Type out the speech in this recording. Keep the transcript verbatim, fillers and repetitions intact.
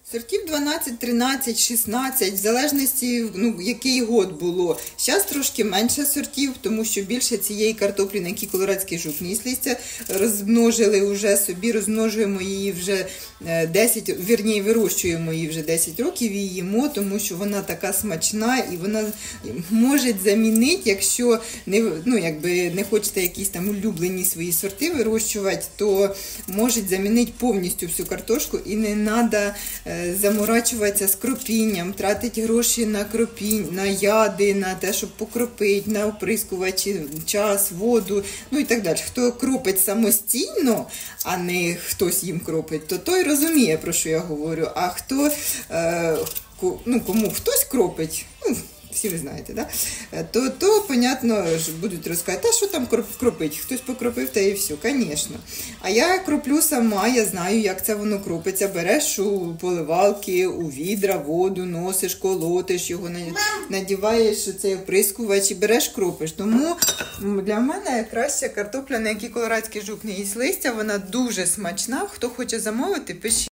Сортів дванадцять, тринадцять, шістнадцять, в залежності, ну, який год було. Зараз трошки менше сортів, тому що більше цієї картоплі, на якій колорадський жук не їсть листя, розмножили вже собі, розмножуємо її вже десять, вірніше, вирощуємо її вже десять років і їмо, тому що вона така смачна і вона може замінити, якщо не, ну, якби не хочете якісь там улюблені свої сорти вирощувати, то може замінити повністю всю картошку і не треба заморачуватися з кропінням, тратити гроші на кропінь, на яди, на те, щоб покропити, на оприскувачі, час, воду, ну і так далі. Хто кропить самостійно, а не хтось їм кропить, то той розуміє, про що я говорю. А хто, е, ну, кому хтось кропить, ну, всі ви знаєте, да? то, то, понятно, будуть розказати, а що там кропить? Хтось покропив, та і все, звісно. А я кроплю сама, я знаю, як це воно кропиться. Береш у поливалки, у відра, воду, носиш, колотиш його, надіваєш цей оприскувач і береш, кропиш. Тому для мене краща картопля, на якій колорадський жук не їсть листя, вона дуже смачна. Хто хоче замовити, пишіть.